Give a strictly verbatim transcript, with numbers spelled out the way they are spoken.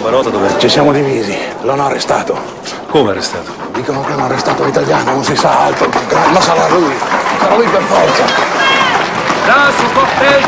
Barota dov'è? Ci siamo divisi, l'hanno arrestato. Come arrestato? Dicono che hanno arrestato l'italiano, non si sa altro, ma sarà lui, sarà lui per forza. Da su cocktail